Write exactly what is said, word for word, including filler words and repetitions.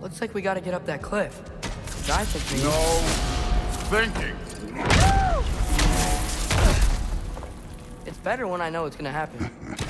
Looks like we gotta get up that cliff. I think we... No thinking. It's better when I know it's gonna happen.